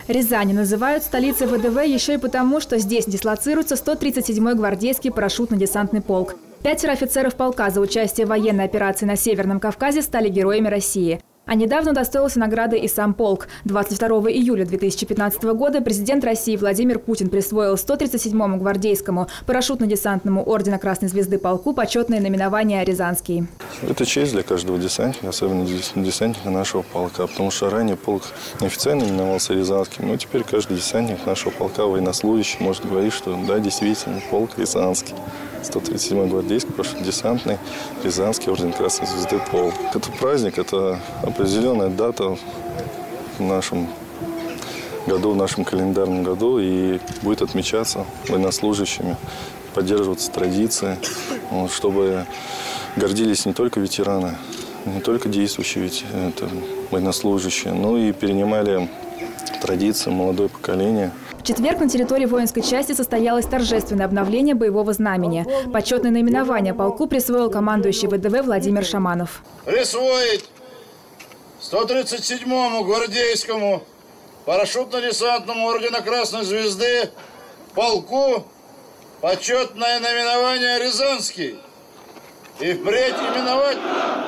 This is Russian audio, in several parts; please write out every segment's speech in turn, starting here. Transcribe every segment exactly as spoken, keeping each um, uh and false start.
Рязань называют столицей ВДВ еще и потому, что здесь дислоцируется сто тридцать седьмой гвардейский парашютно-десантный полк. Пятеро офицеров полка за участие в военной операции на Северном Кавказе стали героями России. А недавно удостоился награды и сам полк. двадцать второго июля две тысячи пятнадцатого года президент России Владимир Путин присвоил сто тридцать седьмому гвардейскому парашютно-десантному ордена Красной Звезды полку почетное наименование «Рязанский». Это честь для каждого десантника, особенно десантника нашего полка, потому что ранее полк неофициально именовался Рязанским, но теперь каждый десантник нашего полка, военнослужащий, может говорить, что да, действительно, полк Рязанский. сто тридцать седьмой гвардейский парашютно-десантный Рязанский орден Красной Звезды полк. Это праздник, это определенная дата в нашем году, в нашем календарном году, и будет отмечаться военнослужащими, поддерживаться традиции, вот, чтобы гордились не только ветераны, не только действующие это, военнослужащие, но и перенимали традиции молодое поколение. В четверг на территории воинской части состоялось торжественное обновление боевого знамени. Почетное наименование полку присвоил командующий ВДВ Владимир Шаманов. Присвоить сто тридцать седьмому гвардейскому парашютно-десантному ордена Красной Звезды полку почетное наименование «Рязанский». И впредь именовать...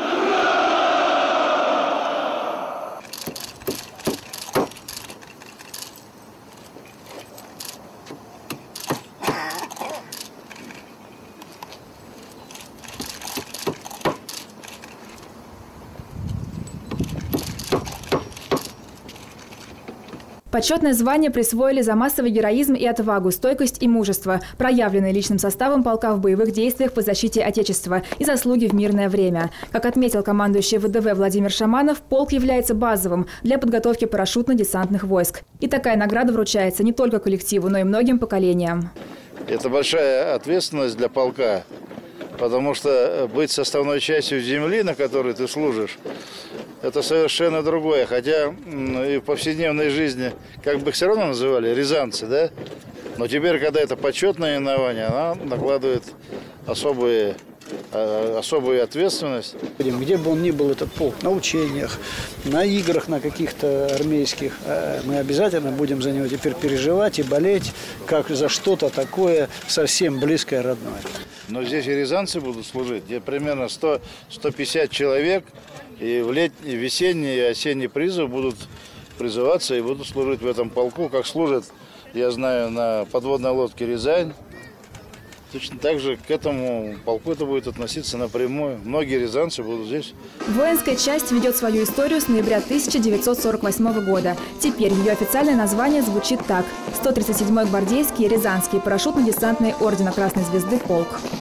Почетное звание присвоили за массовый героизм и отвагу, стойкость и мужество, проявленные личным составом полка в боевых действиях по защите Отечества и заслуги в мирное время. Как отметил командующий ВДВ Владимир Шаманов, полк является базовым для подготовки парашютно-десантных войск. И такая награда вручается не только коллективу, но и многим поколениям. Это большая ответственность для полка, потому что быть составной частью земли, на которой ты служишь, это совершенно другое. Хотя и в повседневной жизни, как бы их все равно называли, рязанцы, да? Но теперь, когда это почетное именование, она накладывает особые, особую ответственность. Где бы он ни был, этот полк, на учениях, на играх, на каких-то армейских, мы обязательно будем за него теперь переживать и болеть, как за что-то такое совсем близкое, родное. Но здесь и рязанцы будут служить, где примерно сто — сто пятьдесят человек, и в летний, весенний и осенний призыв будут призываться и будут служить в этом полку, как служат, я знаю, на подводной лодке «Рязань». Точно так же к этому полку это будет относиться напрямую. Многие рязанцы будут здесь. Воинская часть ведет свою историю с ноября тысяча девятьсот сорок восьмого года. Теперь ее официальное название звучит так: сто тридцать седьмой гвардейский Рязанский парашютно-десантный ордена Красной Звезды полк.